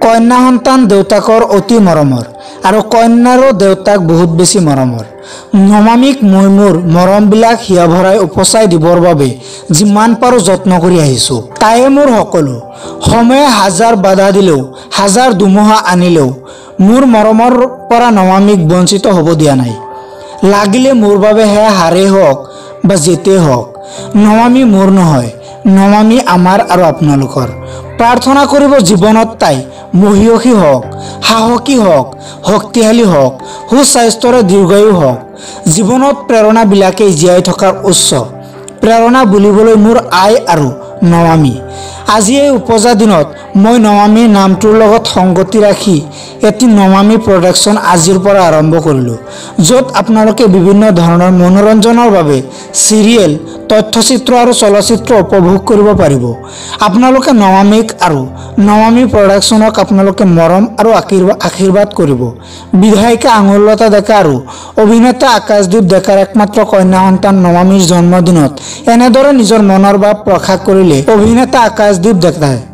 कन्या सन्तान देउताकर अति मरমৰ और कन्यारो देउताक बहुत बेसी मरমৰ। नमामीक মই मोर मरमबिलाक हिया भराई उपचाई दिবৰ বাবে जिमान पारो যত্ন কৰি আহিছো। তায়ে मोर সকলো। সময়ে হাজাৰ বাধা দিলেও হাজাৰ দুমহা আনিলেও मोर मरমৰ পৰা नमामीक বঞ্চিত হ'ব দিয়া নাই। লাগিলে मोर বাবে হে হাৰে হওক বা যেতে হওক, नमामी मोर নহয়, नमामी आमार और आपनालोकर। प्रार्थना करिब जीवनत ताई महीयसी हक, साहसी हक, शक्तिशाली हक, सुस्वास्थ्यरे दीर्घायु हक। जीवनत प्रेरणा बिलाके जीयाई थकार उच्च प्रेरणा बुलिबोलै मोर आई और नमामी। আজি এই উপজা দিনত মই নমামী নামটোৰ লগত সংগতি ৰাখি এটি নমামী প্ৰডাকশ্যন আজিৰ পৰা আৰম্ভ কৰিলোঁ, য'ত আপোনালোকে বিভিন্ন ধৰণৰ মনোৰঞ্জনৰ বাবে চিৰিয়েল, তথ্যচিত্ৰ আৰু চলচ্চিত্ৰ উপভোগ কৰিব পাৰিব। আপোনালোকে নমামীক আৰু নমামী প্ৰডাকশ্যনক আপোনালোকে মৰম আৰু আশীৰ্বাদ কৰিব। বিধায়িকা আঙুৰলতা ডেকা আৰু অভিনেতা আকাশদ্বীপ ডেকাৰ একমাত্ৰ কন্যা সন্তান নমামীৰ জন্মদিনত এনেদৰে নিজৰ মনৰ ভাৱ প্ৰকাশ কৰিলে অভিনেতা আকাশদ্বীপ ডেকাই।